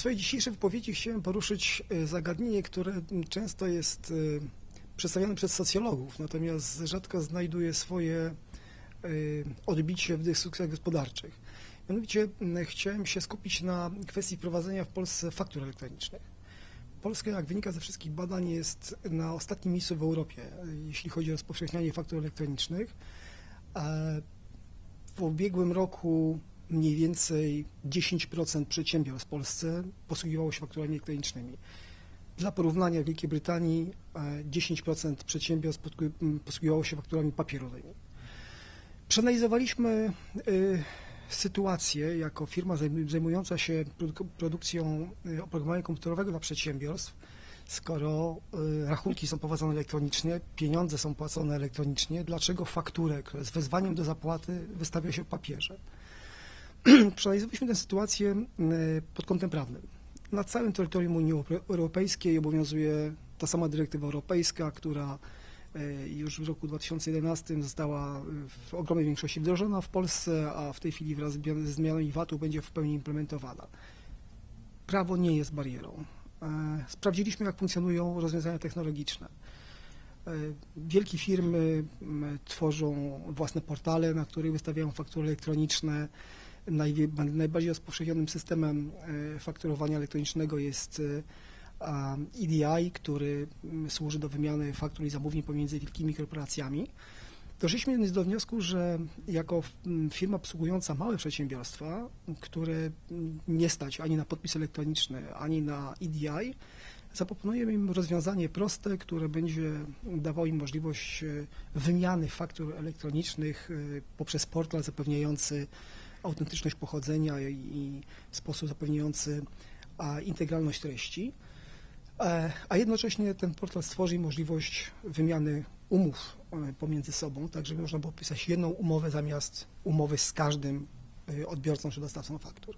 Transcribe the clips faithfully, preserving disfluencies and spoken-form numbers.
swojej dzisiejszej wypowiedzi chciałem poruszyć zagadnienie, które często jest przedstawiane przez socjologów, natomiast rzadko znajduje swoje odbicie w dyskusjach gospodarczych. Mianowicie chciałem się skupić na kwestii wprowadzenia w Polsce faktur elektronicznych. Polska, jak wynika ze wszystkich badań, jest na ostatnim miejscu w Europie, jeśli chodzi o rozpowszechnianie faktur elektronicznych. W ubiegłym roku mniej więcej dziesięć procent przedsiębiorstw w Polsce posługiwało się fakturami elektronicznymi. Dla porównania w Wielkiej Brytanii dziesięć procent przedsiębiorstw posługiwało się fakturami papierowymi. Przeanalizowaliśmy sytuację jako firma zajmująca się produkcją oprogramowania komputerowego dla przedsiębiorstw. Skoro rachunki są prowadzone elektronicznie, pieniądze są płacone elektronicznie, dlaczego fakturę, która jest wezwaniem do zapłaty, wystawia się w papierze? Przeanalizowaliśmy tę sytuację pod kątem prawnym. Na całym terytorium Unii Europejskiej obowiązuje ta sama dyrektywa europejska, która już w roku dwa tysiące jedenastym została w ogromnej większości wdrożona w Polsce, a w tej chwili wraz ze zmianami V A T-u będzie w pełni implementowana. Prawo nie jest barierą. Sprawdziliśmy, jak funkcjonują rozwiązania technologiczne. Wielkie firmy tworzą własne portale, na których wystawiają faktury elektroniczne. Najbardziej rozpowszechnionym systemem fakturowania elektronicznego jest E D I, który służy do wymiany faktur i zamówień pomiędzy wielkimi korporacjami. Doszliśmy więc do wniosku, że jako firma obsługująca małe przedsiębiorstwa, które nie stać ani na podpis elektroniczny, ani na E D I, zaproponujemy im rozwiązanie proste, które będzie dawało im możliwość wymiany faktur elektronicznych poprzez portal zapewniający autentyczność pochodzenia i sposób zapewniający integralność treści, a jednocześnie ten portal stworzy możliwość wymiany umów pomiędzy sobą, tak żeby można było podpisać jedną umowę zamiast umowy z każdym odbiorcą czy dostawcą faktur.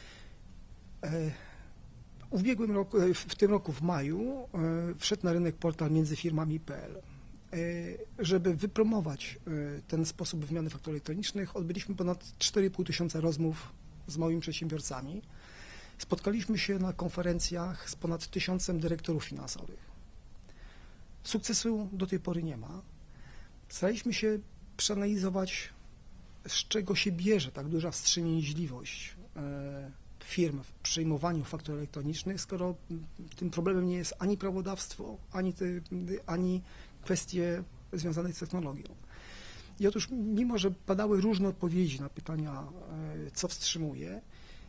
W ubiegłym roku, w tym roku w maju wszedł na rynek portal między firmami kropka p l. Żeby wypromować ten sposób wymiany faktur elektronicznych, odbyliśmy ponad cztery i pół tysiąca rozmów z małymi przedsiębiorcami. Spotkaliśmy się na konferencjach z ponad tysiącem dyrektorów finansowych. Sukcesu do tej pory nie ma. Staraliśmy się przeanalizować, z czego się bierze tak duża wstrzemięźliwość firm w przyjmowaniu faktur elektronicznych, skoro tym problemem nie jest ani prawodawstwo, ani, te, ani kwestie związane z technologią. I otóż, mimo że padały różne odpowiedzi na pytania, co wstrzymuje,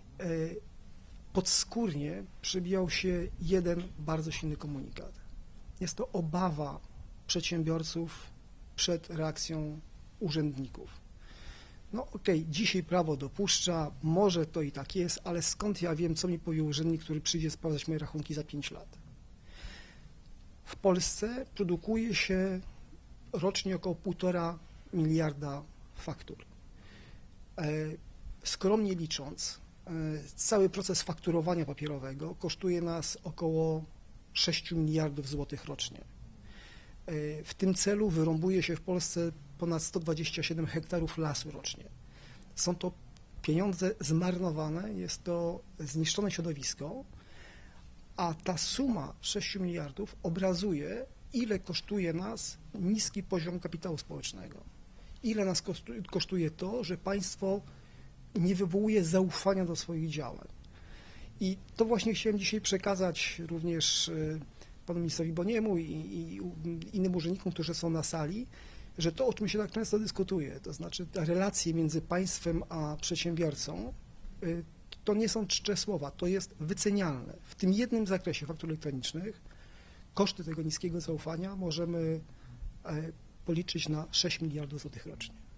podskórnie przebijał się jeden bardzo silny komunikat. Jest to obawa przedsiębiorców przed reakcją urzędników. No okej, okay, dzisiaj prawo dopuszcza, może to i tak jest, ale skąd ja wiem, co mi powie urzędnik, który przyjdzie sprawdzać moje rachunki za pięć lat? W Polsce produkuje się rocznie około półtora miliarda faktur. Skromnie licząc, cały proces fakturowania papierowego kosztuje nas około sześć miliardów złotych rocznie. W tym celu wyrąbuje się w Polsce ponad sto dwadzieścia siedem hektarów lasu rocznie. Są to pieniądze zmarnowane, jest to zniszczone środowisko, a ta suma sześć miliardów obrazuje, ile kosztuje nas niski poziom kapitału społecznego. Ile nas kosztuje to, że państwo nie wywołuje zaufania do swoich działań. I to właśnie chciałem dzisiaj przekazać również panu ministrowi Boniemu i, i innym urzędnikom, którzy są na sali, że to, o czym się tak często dyskutuje, to znaczy te relacje między państwem a przedsiębiorcą, to nie są czcze słowa, to jest wycenialne. W tym jednym zakresie faktur elektronicznych koszty tego niskiego zaufania możemy policzyć na sześć miliardów złotych rocznie.